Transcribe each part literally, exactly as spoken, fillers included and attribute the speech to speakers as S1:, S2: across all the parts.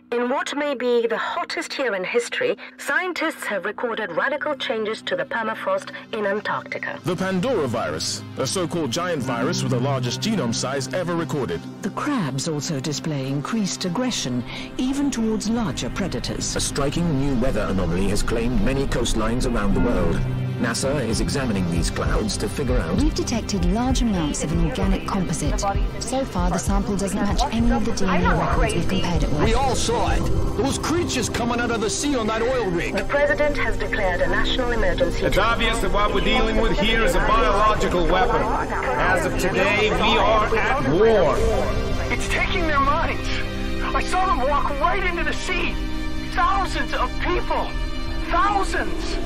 S1: In what may be the hottest year in history, scientists have recorded radical changes to the permafrost in Antarctica.
S2: The Pandora virus, a so-called giant virus with the largest genome size ever recorded.
S3: The crabs also display increased aggression, even towards larger predators.
S4: A striking new weather anomaly has claimed many coastlines around the world. NASA is examining these clouds to figure out...
S5: We've detected large amounts of an organic composite. So far, the sample doesn't match any of the D N A records we've compared it with.
S6: We all saw it. Those creatures coming out of the sea on that oil rig.
S1: The president has declared a national emergency.
S7: It's obvious that what we're dealing with here is a biological weapon. As of today, we are at war.
S8: It's taking their minds. I saw them walk right into the sea. Thousands of people. Thousands.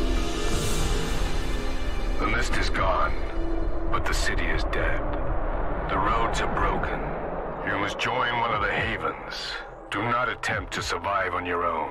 S9: The mist is gone, but the city is dead. The roads are broken. You must join one of the havens. Do not attempt to survive on your own.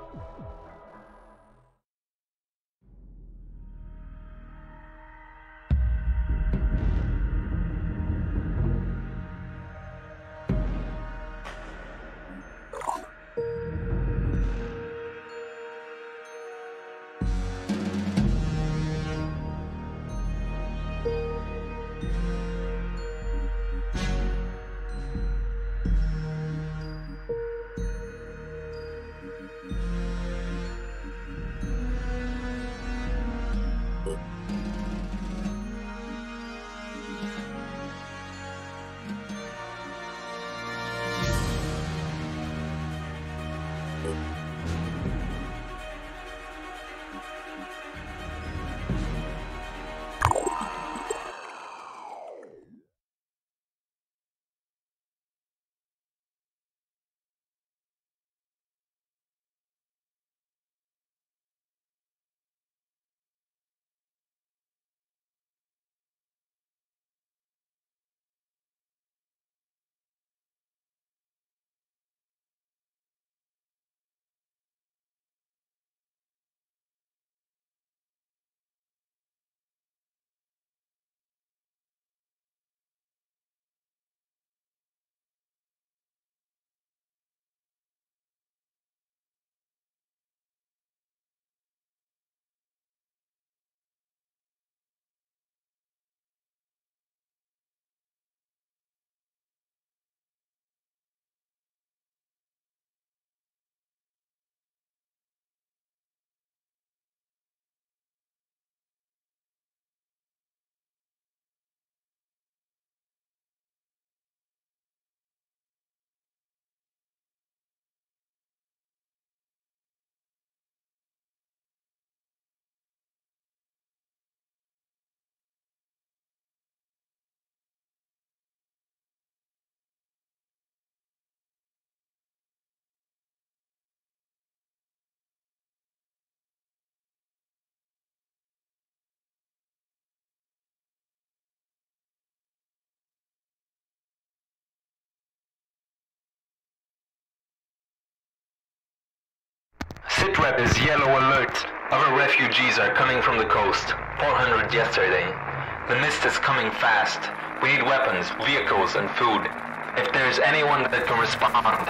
S10: Sitrep is yellow alert. Other refugees are coming from the coast. four hundred yesterday. The mist is coming fast. We need weapons, vehicles, and food. If there's anyone that can respond.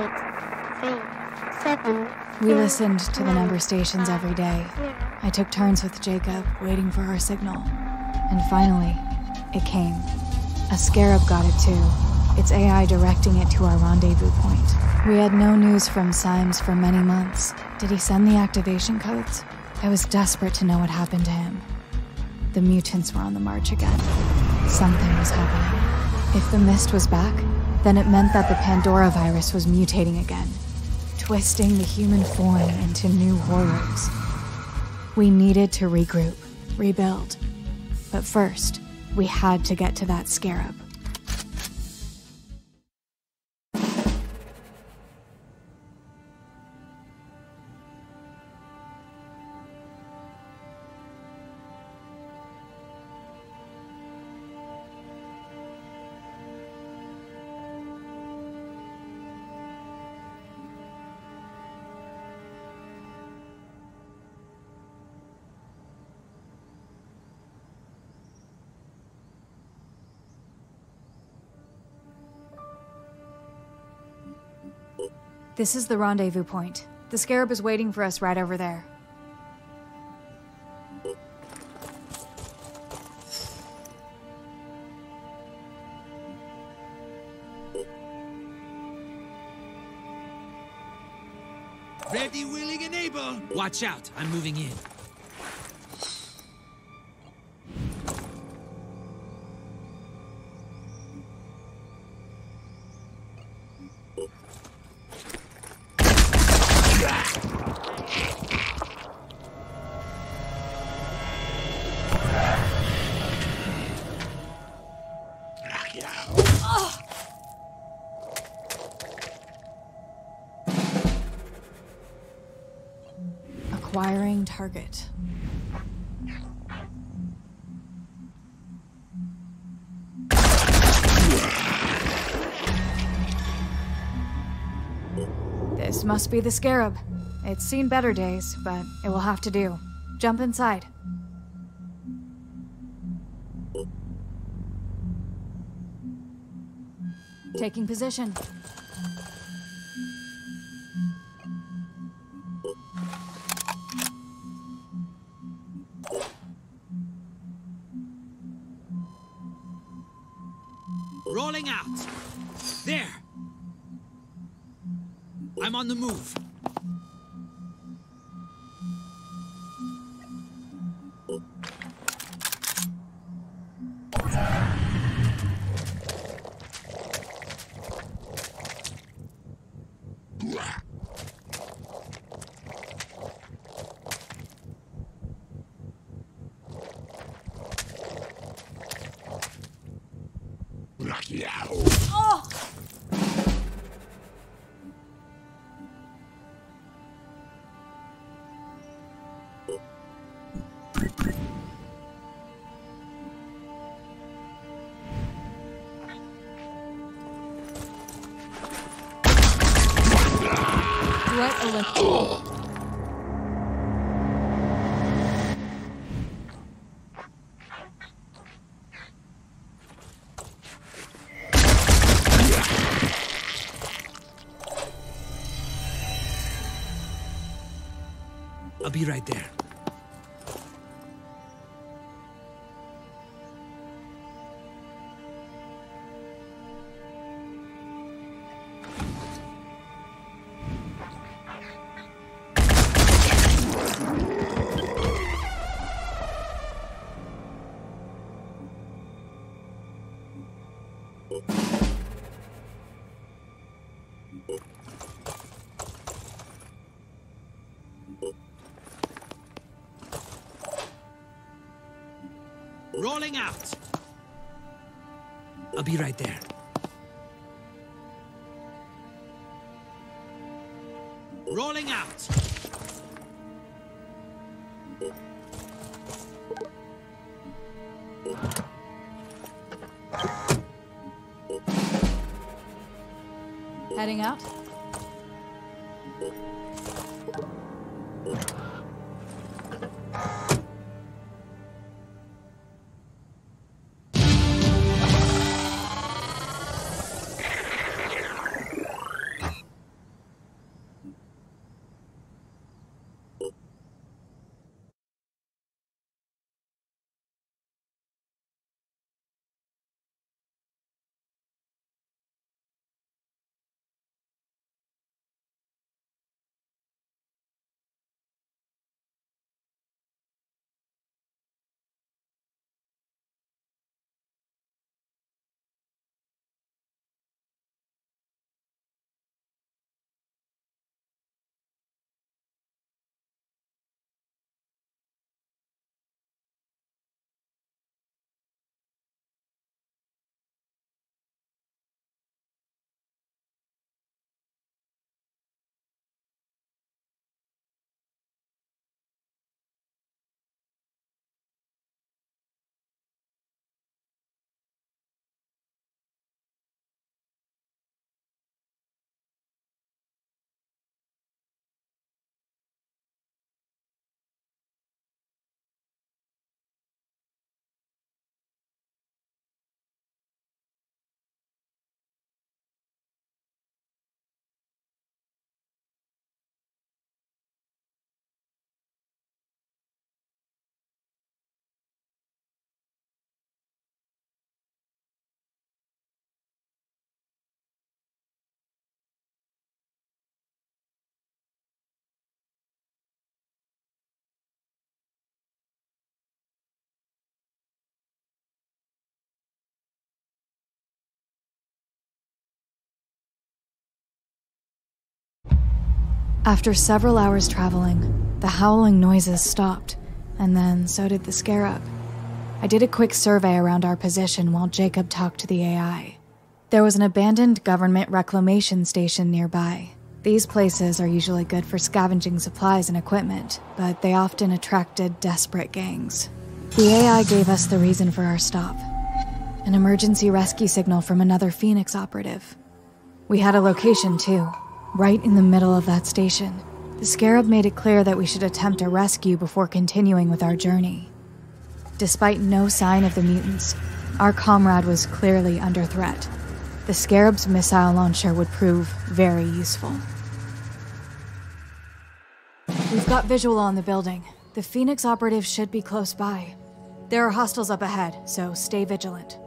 S11: Eight, three, seven.
S12: We listened to the number stations every day. I took turns with Jacob, waiting for our signal. And finally, it came. A scarab got it too. Its A I directing it to our rendezvous point. We had no news from Symes for many months. Did he send the activation codes? I was desperate to know what happened to him. The mutants were on the march again. Something was happening. If the mist was back, then it meant that the Pandora virus was mutating again, twisting the human form into new horrors. We needed to regroup, rebuild. But first, we had to get to that scarab. This is the rendezvous point. The Scarab is waiting for us right over there.
S13: Ready, willing, and able. Watch out, I'm moving in.
S12: Acquiring target. This must be the Scarab. It's seen better days, but it will have to do. Jump inside. Taking position.
S13: Rolling out. There. I'm on the move.
S12: Oh! Threat eliminated.
S13: I'll be right there. Rolling out. I'll be right there. Rolling out.
S12: Heading out. After several hours traveling, the howling noises stopped, and then so did the scarab. I did a quick survey around our position while Jacob talked to the A I. There was an abandoned government reclamation station nearby. These places are usually good for scavenging supplies and equipment, but they often attracted desperate gangs. The A I gave us the reason for our stop. An emergency rescue signal from another Phoenix operative. We had a location too, right in the middle of that station. The scarab made it clear that we should attempt a rescue before continuing with our journey. Despite no sign of the mutants, our comrade was clearly under threat. The scarab's missile launcher would prove very useful. We've got visual on the building. The Phoenix operative should be close by. There are hostiles up ahead, so stay vigilant.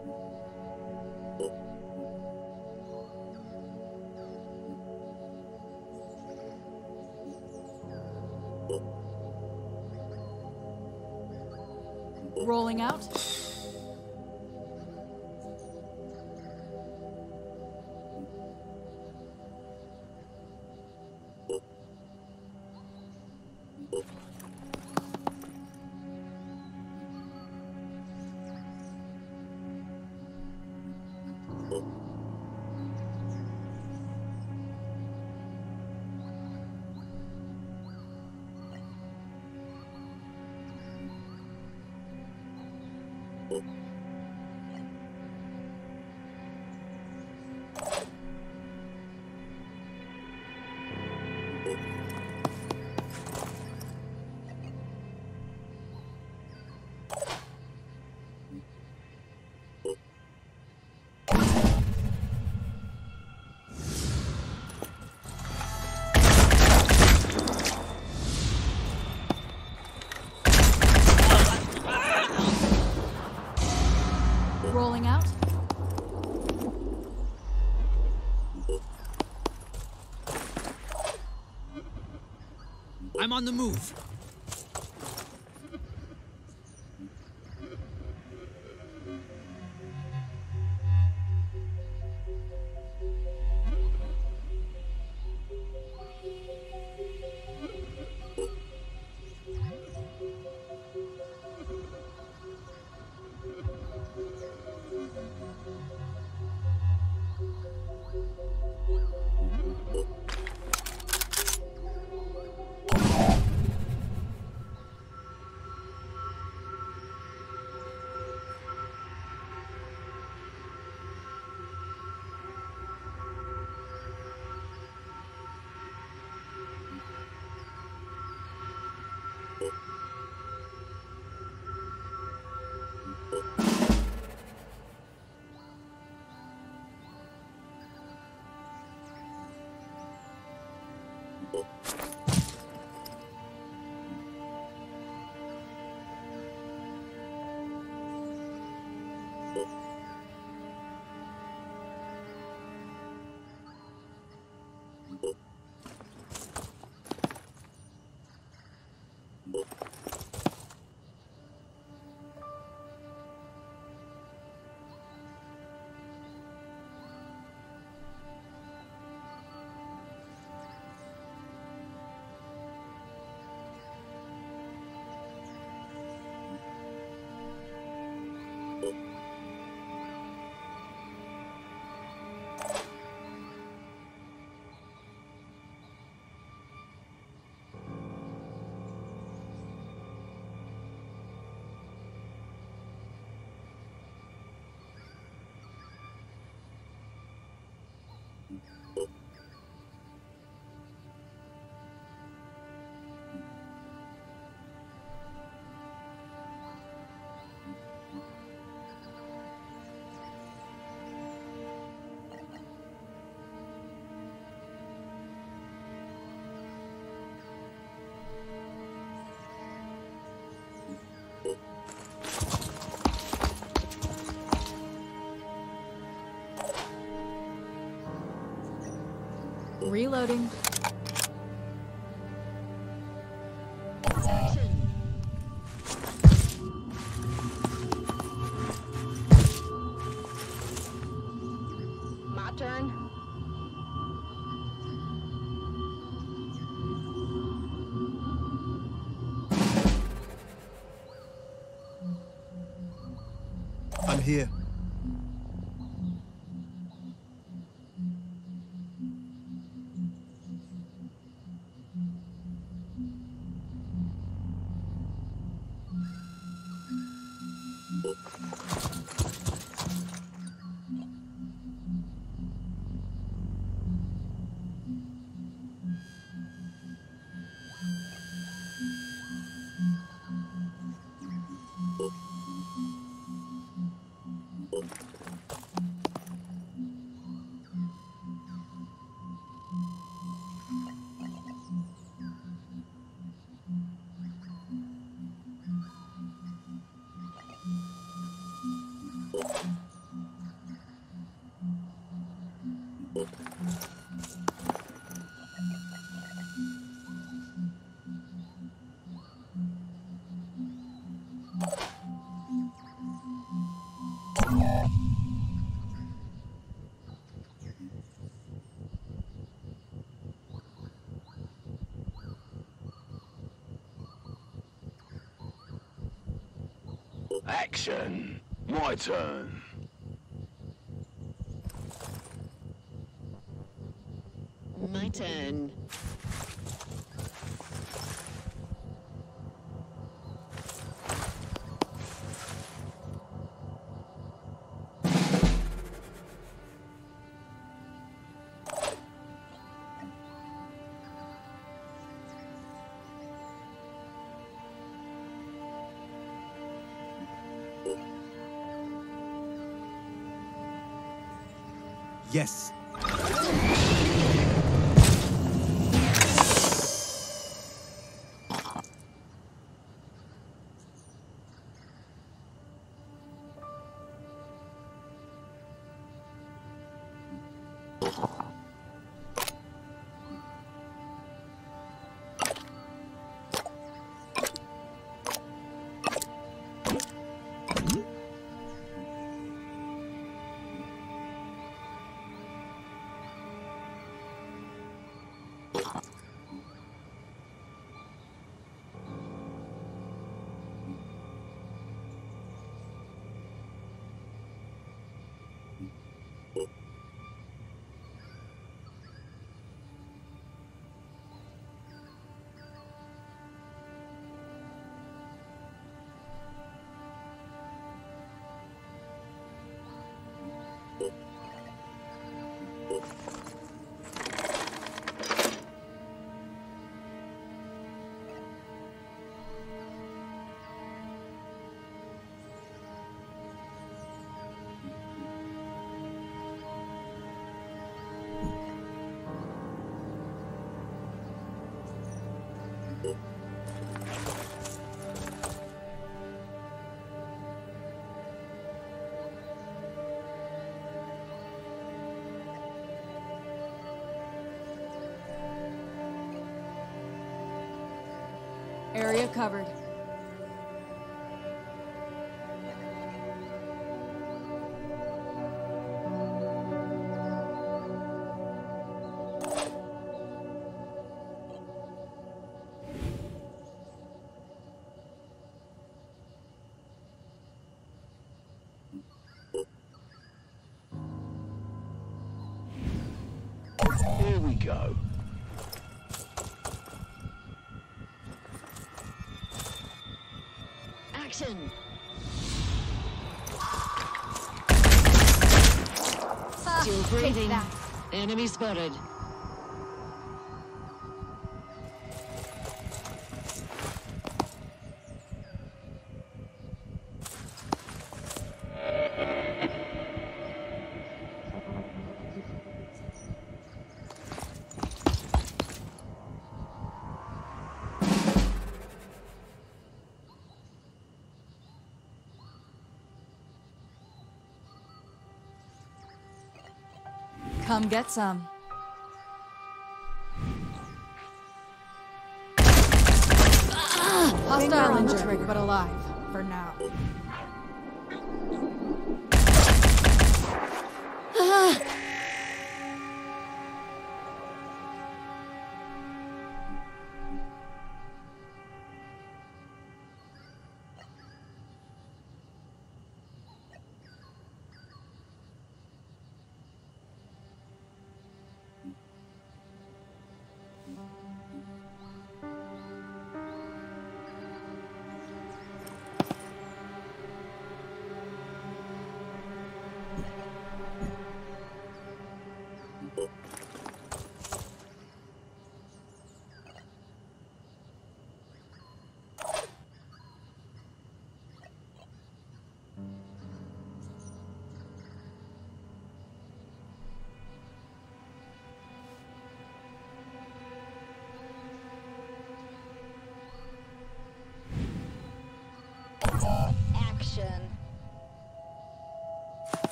S12: Rolling out. Rolling out.
S13: I'm on the move.
S12: Reloading.
S1: My turn.
S14: here.
S15: Action! My turn.
S16: My turn.
S14: Yes.
S12: Area covered.
S15: Here we go.
S16: Action! Still breathing. Enemy spotted.
S12: Come get some. Hostile injured, but alive, for now.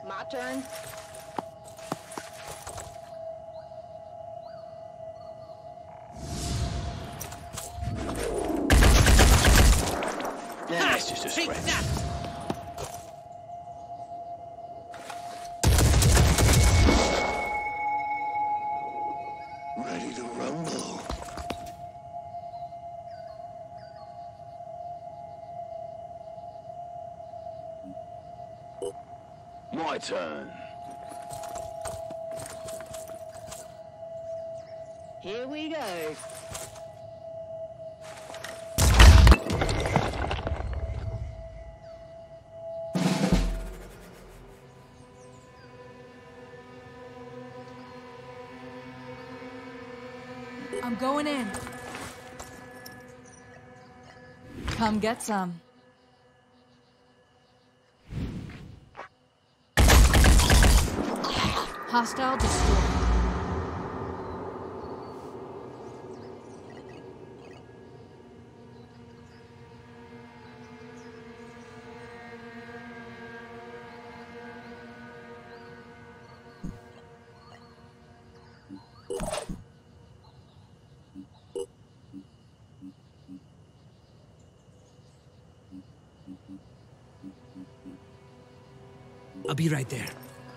S16: My turn.
S15: Yeah, it's just a scratch. Ready to rumble. My turn.
S16: Here we go.
S12: I'm going in. Come get some. Hostile destroyed.
S13: I'll be right there.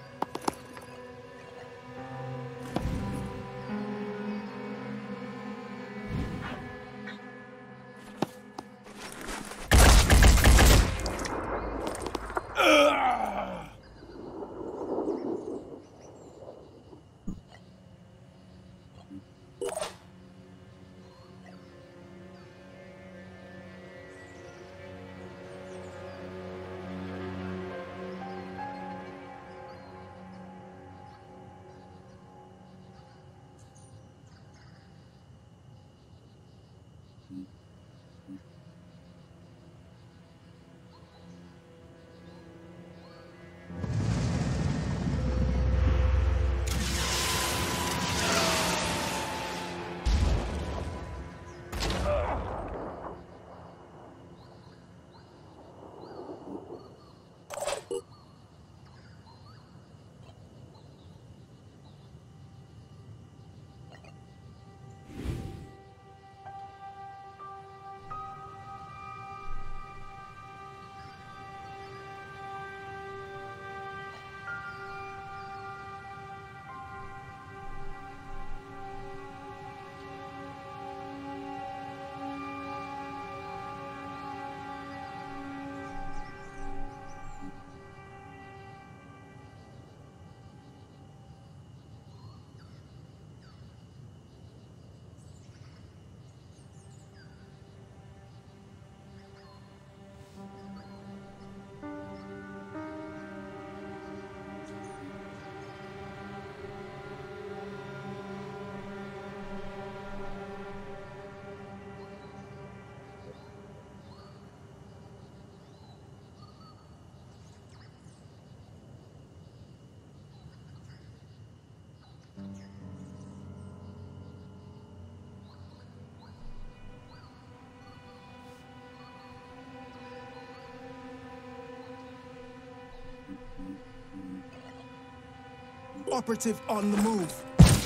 S14: Operative on the move.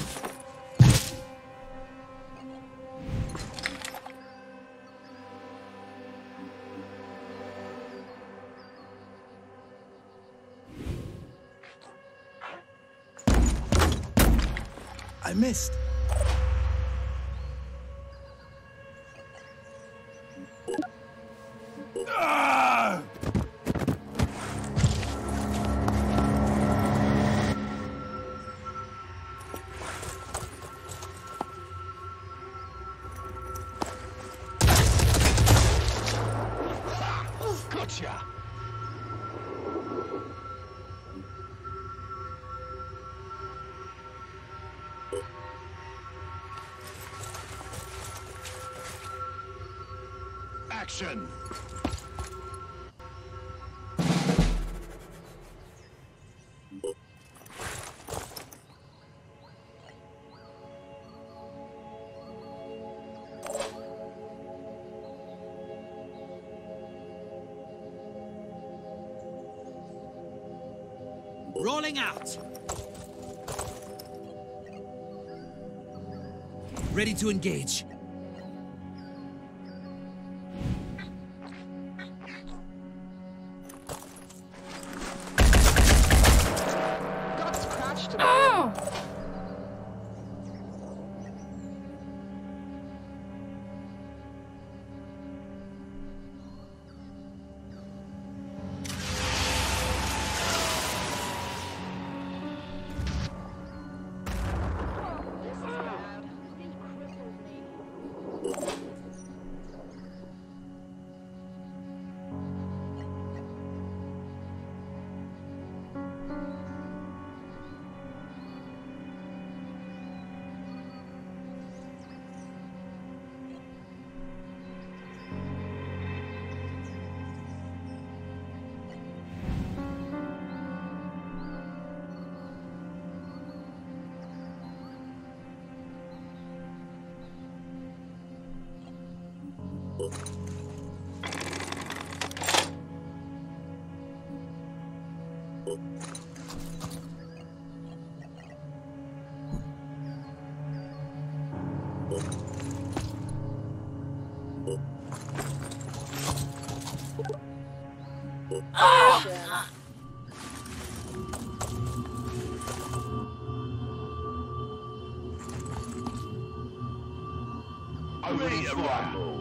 S14: I missed. Ah!
S15: Gotcha! Action!
S13: Rolling out. Ready to engage.
S16: Got scratched.
S17: Oh!
S16: Oh!
S15: I'm ready to rumble.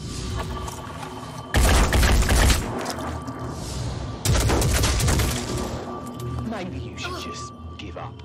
S15: Maybe you should just give up.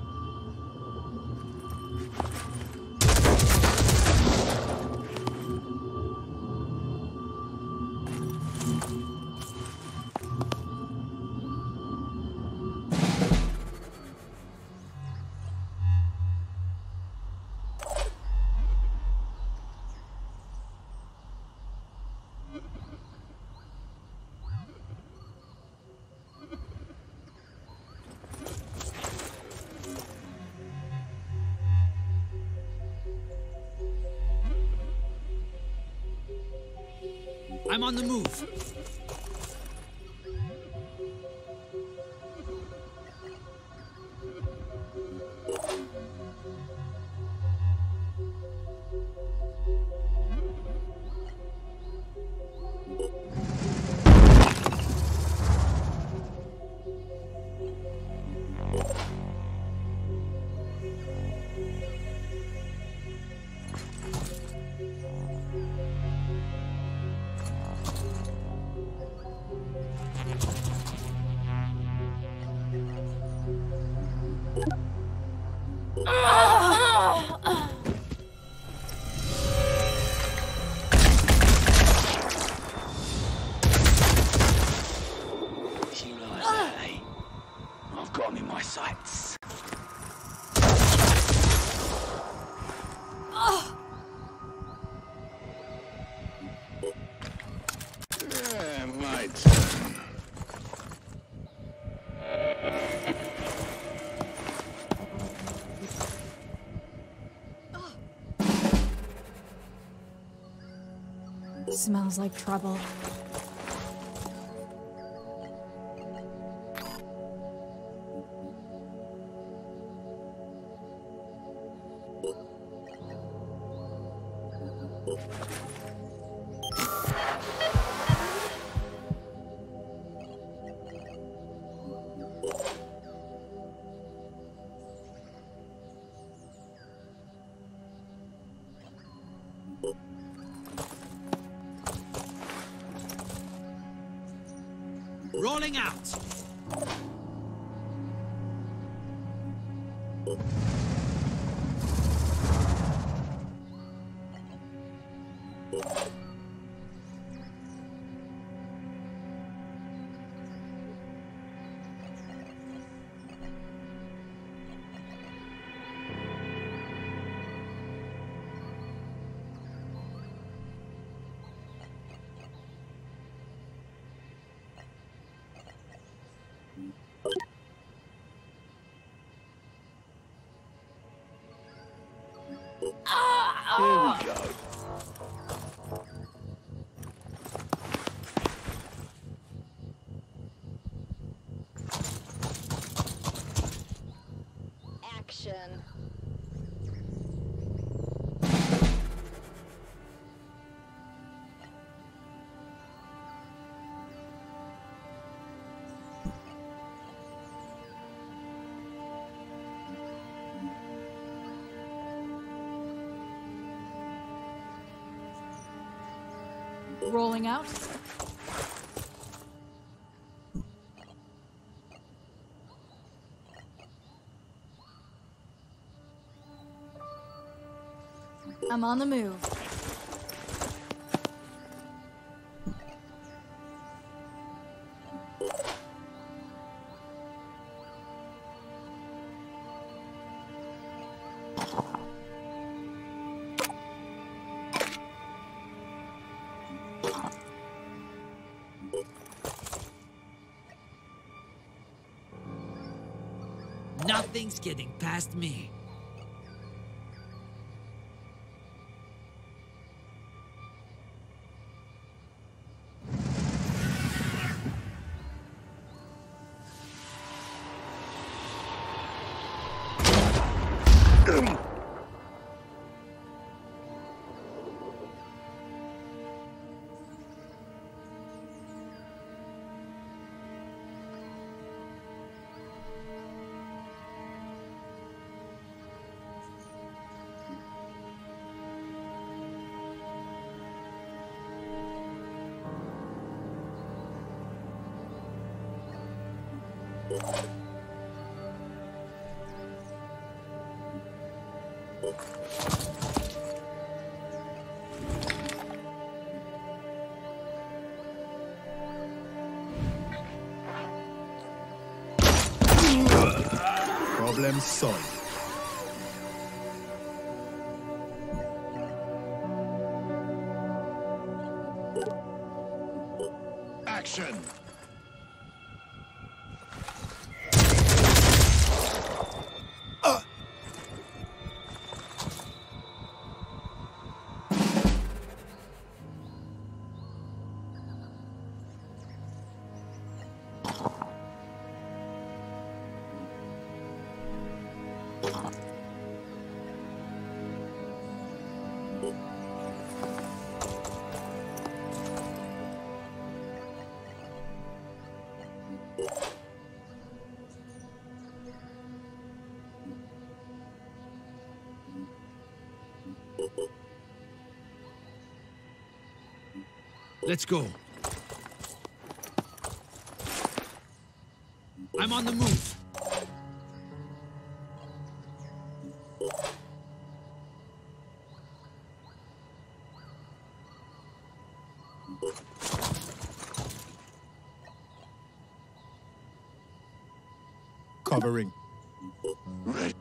S13: I'm on the move.
S12: Smells like trouble.
S13: Rolling out.
S15: Here we go.
S16: Action.
S12: Rolling out. I'm on the move.
S13: Nothing's getting past me.
S14: Problem solved. Action!
S13: Let's go. I'm on the move.
S14: Covering.
S9: Right.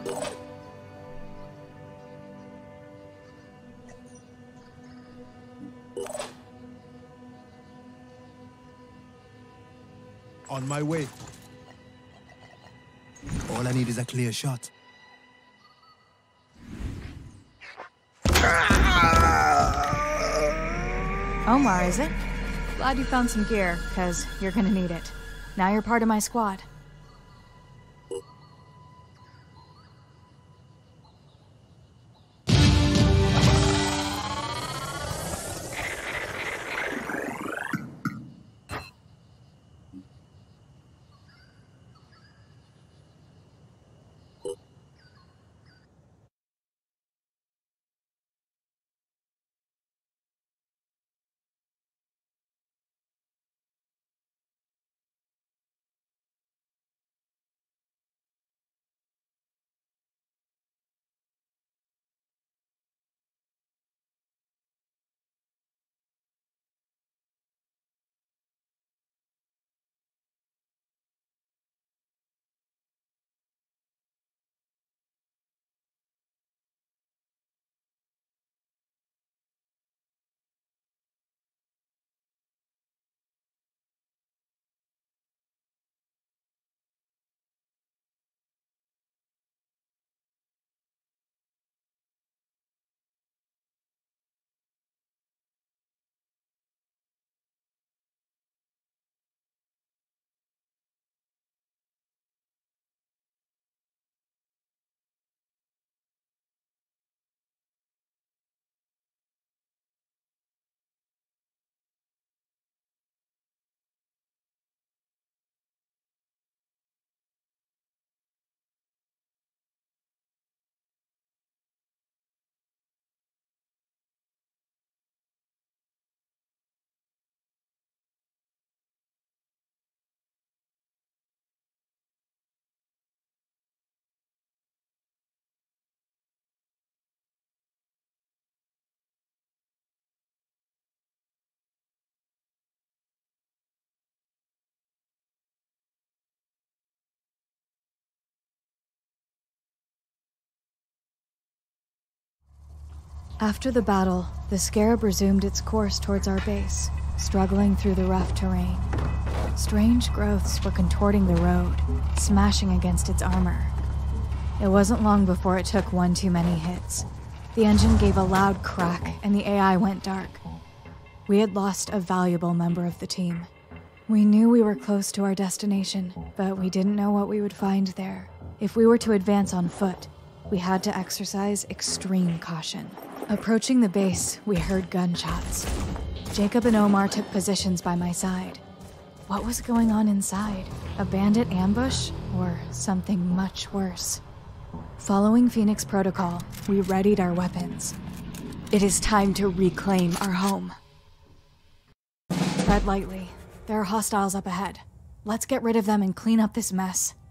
S14: On my way. All I need is a clear shot.
S12: Omar, is it? Glad you found some gear, because you're gonna need it. Now you're part of my squad. After the battle, the Scarab resumed its course towards our base, struggling through the rough terrain. Strange growths were contorting the road, smashing against its armor. It wasn't long before it took one too many hits. The engine gave a loud crack, and the A I went dark. We had lost a valuable member of the team. We knew we were close to our destination, but we didn't know what we would find there. If we were to advance on foot, we had to exercise extreme caution. Approaching the base, we heard gunshots. Jacob and Omar took positions by my side. What was going on inside? A bandit ambush? Or something much worse? Following Phoenix Protocol, we readied our weapons. It is time to reclaim our home. Tread lightly. There are hostiles up ahead. Let's get rid of them and clean up this mess.